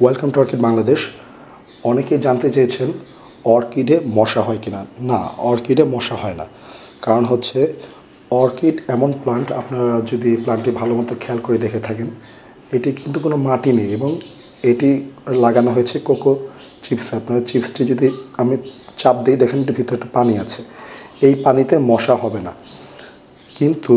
Welcome to orchid Bangladesh. অনেকেই জানতে চেয়েছেন অর্কিডে মশা হয় কিনা। না, অর্কিডে মশা হয় না। কারণ হচ্ছে অর্কিড এমন প্লান্ট, আপনারা যদি প্লান্টটি ভালো মতো খেয়াল করে দেখে থাকেন, এটি কিন্তু কোনো মাটি নেই এবং এটি লাগানো হয়েছে কোকো চিপস। আপনার চিপসটি যদি আমি চাপ দিই, দেখেন এটির ভিতরে একটা পানি আছে। এই পানিতে মশা হবে না। কিন্তু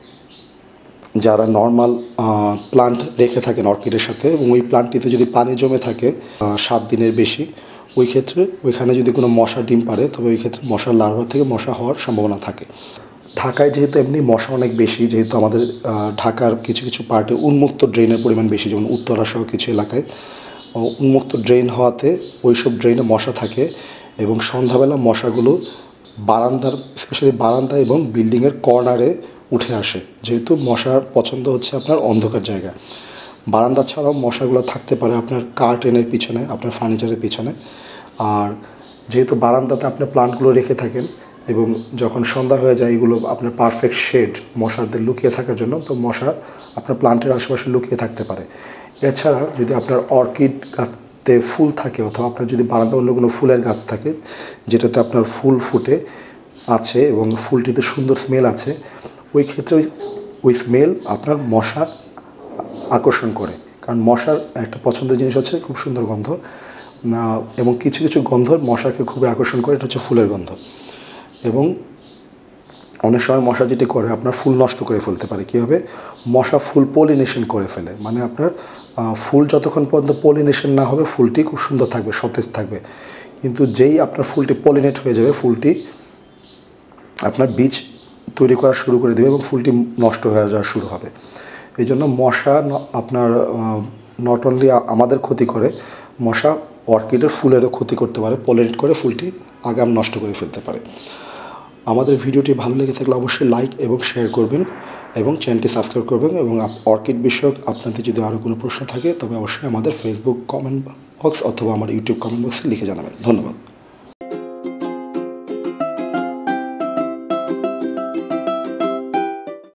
যারা নর্মাল প্লান্ট রেখে থাকেন অর্কিডের সাথে এবং ওই প্লান্টটিতে যদি পানি জমে থাকে 7 দিনের বেশি, ওই ক্ষেত্রে ওইখানে যদি কোনো মশা ডিম পারে, তবে ওই ক্ষেত্রে মশার লার্ভা থেকে মশা হওয়ার সম্ভাবনা থাকে। ঢাকায় যেহেতু এমনি মশা অনেক বেশি, যেহেতু আমাদের ঢাকার কিছু কিছু পার্টে উন্মুক্ত ড্রেনের পরিমাণ বেশি, যেমন উত্তরা সহ কিছু এলাকায় উন্মুক্ত ড্রেন হওয়াতে ওইসব ড্রেনে মশা থাকে এবং সন্ধ্যাবেলা মশাগুলো বারান্দার, স্পেশালি বারান্দা এবং বিল্ডিংয়ের কর্নারে উঠে আসে। যেহেতু মশার পছন্দ হচ্ছে আপনার অন্ধকার জায়গা। বারান্দা ছাড়াও মশাগুলো থাকতে পারে আপনার কার্টেনের পিছনে, আপনার ফার্নিচারের পিছনে। আর যেহেতু বারান্দাতে আপনি প্লান্টগুলো রেখে থাকেন এবং যখন সন্ধ্যা হয়ে যায় এগুলো আপনার পারফেক্ট শেড মশাদের লুকিয়ে থাকার জন্য, তো মশা আপনার প্লান্টের আশেপাশে লুকিয়ে থাকতে পারে। এছাড়া যদি আপনার অর্কিড গাছতে ফুল থাকে, অথবা আপনার যদি বারান্দা অন্য কোনো ফুলের গাছ থাকে যেটাতে আপনার ফুল ফুটে আছে এবং ফুলটিতে সুন্দর স্মেল আছে, ওই ক্ষেত্রে ওই স্মেল আপনার মশা আকর্ষণ করে। কারণ মশার একটা পছন্দের জিনিস হচ্ছে খুব সুন্দর গন্ধ, এবং কিছু কিছু গন্ধ মশাকে খুবই আকর্ষণ করে, এটা হচ্ছে ফুলের গন্ধ। এবং অনেক সময় মশা যেটি করে আপনার ফুল নষ্ট করে ফেলতে পারে। কীভাবে? মশা ফুল পলিনেশন করে ফেলে, মানে আপনার ফুল যতক্ষণ পর্যন্ত পলিনেশন না হবে ফুলটি খুব সুন্দর থাকবে, সতেজ থাকবে। কিন্তু যেই আপনার ফুলটি পলিনেট হয়ে যাবে, ফুলটি আপনার বীজ তৈরি করা শুরু করে দেবে এবং ফুলটি নষ্ট হয়ে যাওয়া শুরু হবে। এই জন্য মশা আপনার নট অনলি আমাদের ক্ষতি করে, মশা অর্কিডের ফুলেরও ক্ষতি করতে পারে, পলিনেট করে ফুলটি আগাম নষ্ট করে ফেলতে পারে। আমাদের ভিডিওটি ভালো লেগে থাকলে অবশ্যই লাইক এবং শেয়ার করবেন এবং চ্যানেলটি সাবস্ক্রাইব করবেন। এবং অর্কিড বিষয়ক আপনাদের যদি আরও কোনো প্রশ্ন থাকে তবে অবশ্যই আমাদের ফেসবুক কমেন্ট বক্স অথবা আমার ইউটিউব কমেন্ট বক্সে লিখে জানাবেন। ধন্যবাদ।